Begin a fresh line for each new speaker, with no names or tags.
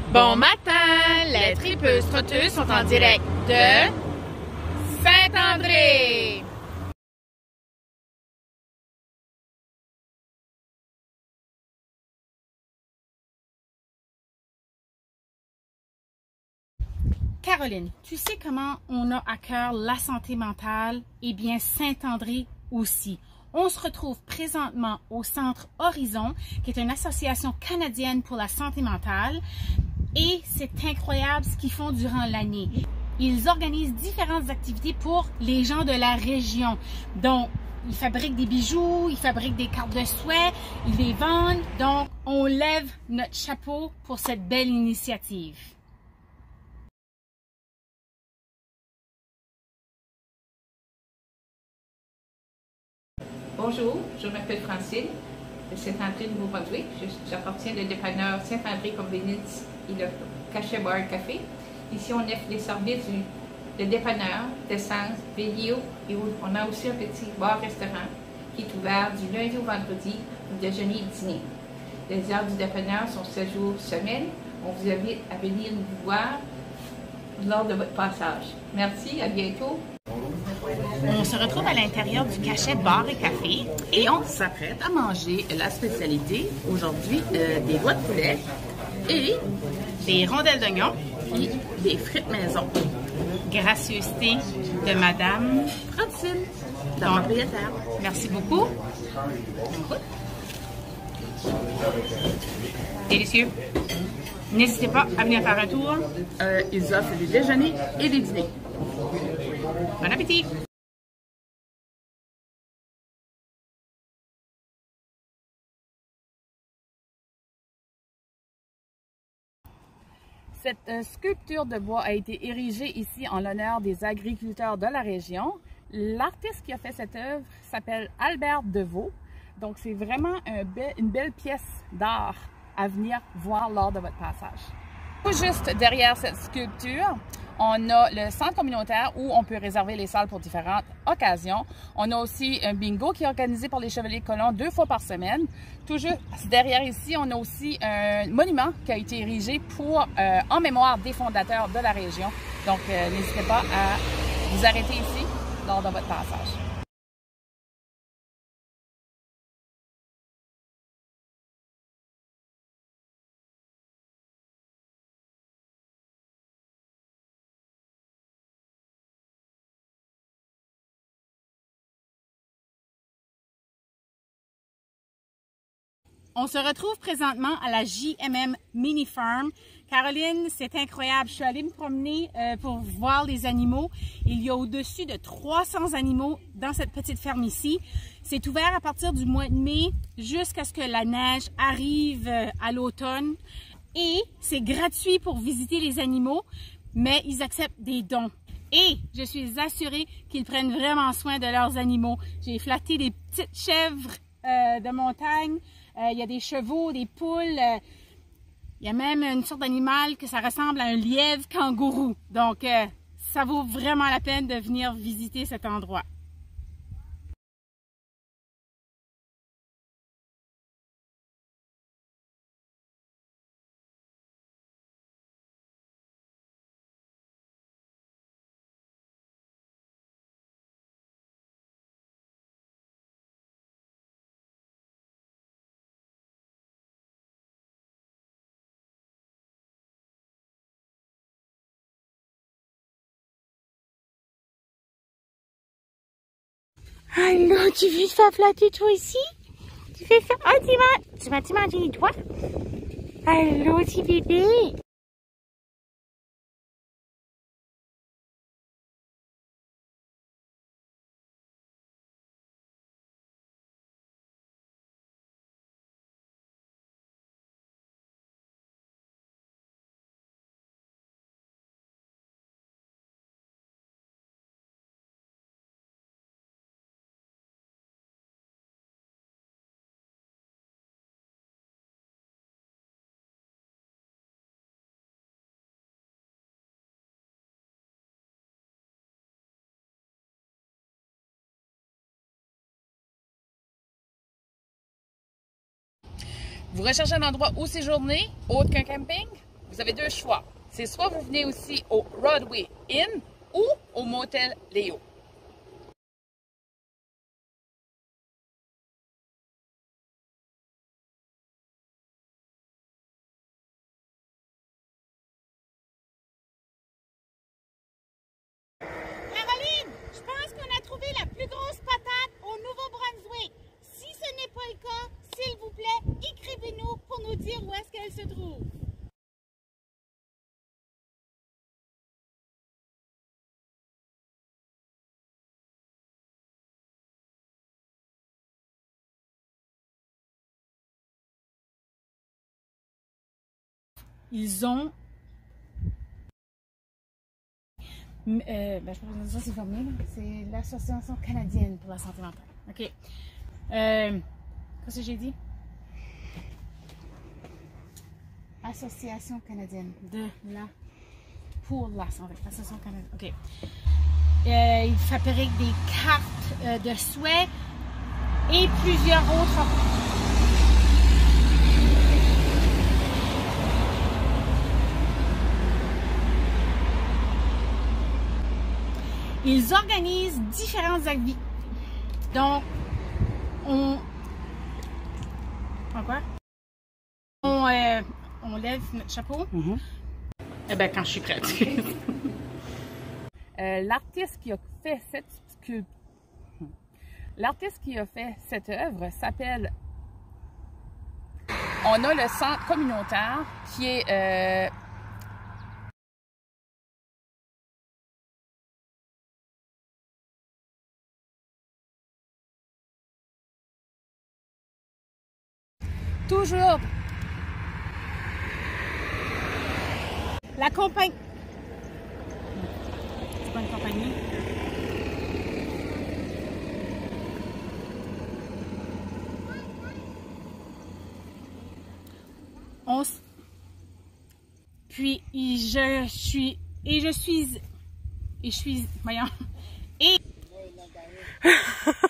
Bon matin! Les tripeuses trotteuses sont en direct de Saint-André! Caroline, tu sais comment on a à cœur la santé mentale? Eh bien, Saint-André aussi. On se retrouve présentement au Centre Horizon, qui est une association canadienne pour la santé mentale. Et c'est incroyable ce qu'ils font durant l'année. Ils organisent différentes activités pour les gens de la région. Donc, ils fabriquent des bijoux, ils fabriquent des cartes de souhait, ils les vendent. Donc, on lève notre chapeau pour cette belle initiative.
Bonjour, je m'appelle Francine, de Saint-André de Nouveau-Brunswick. J'appartiens au dépanneur Saint-André Convenience et le cachet bar et café. Ici, on offre les services de dépanneur, d'essence, vidéo et on a aussi un petit bar-restaurant qui est ouvert du lundi au vendredi, au déjeuner et dîner. Les heures du dépanneur sont 7 jours semaine. On vous invite à venir nous voir lors de votre passage. Merci, à bientôt.
On se retrouve à l'intérieur du cachet bar et café
et on s'apprête à manger la spécialité aujourd'hui des doigts de poulet et
des rondelles d'oignon
et des frites maison.
Gracieuseté de Madame
Francine, la propriétaire.
Merci beaucoup. Délicieux. N'hésitez pas à venir faire un tour.
Ils offrent des déjeuners et des dîners.
Bon appétit!
Cette sculpture de bois a été érigée ici en l'honneur des agriculteurs de la région. L'artiste qui a fait cette œuvre s'appelle Albert Deveau. Donc, c'est vraiment une belle pièce d'art à venir voir lors de votre passage. Tout juste derrière cette sculpture, on a le centre communautaire où on peut réserver les salles pour différentes occasions. On a aussi un bingo qui est organisé par les Chevaliers Colons 2 fois par semaine. Tout juste derrière ici, on a aussi un monument qui a été érigé en mémoire des fondateurs de la région. Donc, n'hésitez pas à vous arrêter ici lors de votre passage.
On se retrouve présentement à la JMM Mini Farm. Caroline, c'est incroyable. Je suis allée me promener pour voir les animaux. Il y a au-dessus de 300 animaux dans cette petite ferme ici. C'est ouvert à partir du mois de mai jusqu'à ce que la neige arrive à l'automne. Et c'est gratuit pour visiter les animaux, mais ils acceptent des dons. Et je suis assurée qu'ils prennent vraiment soin de leurs animaux. J'ai flatté des petites chèvres de montagne. Il y a des chevaux, des poules. Il y a même une sorte d'animal que ça ressemble à un lièvre kangourou. Donc, ça vaut vraiment la peine de venir visiter cet endroit.
Allô, tu veux te faire flatter toi aussi? Tu veux faire... Oh, tu vas te manger les doigts? Allô, petit bébé?
Vous recherchez un endroit où séjourner, autre qu'un camping? vous avez deux choix. C'est soit vous venez aussi au Rodeway Inn ou au Motel Léo.
Caroline, je pense qu'on a trouvé la plus grosse patate au Nouveau-Brunswick. Si ce n'est pas le cas, s'il vous plaît, écrivez-nous pour nous dire où est-ce qu'elle se trouve. Ils ont... je pense que ça c'est fermé. C'est l'Association canadienne pour la santé mentale. OK. Qu'est-ce que j'ai dit? Association canadienne pour la santé. Association canadienne. OK. Ils fabriquent des cartes de souhait et plusieurs autres. Ils organisent différentes activités. Donc, on lève notre chapeau. Eh bien, quand je suis prête.
L'artiste qui a fait cette œuvre s'appelle... On a le centre communautaire qui est... toujours
la compagnie. C'est pas une compagnie. Puis je suis voyons et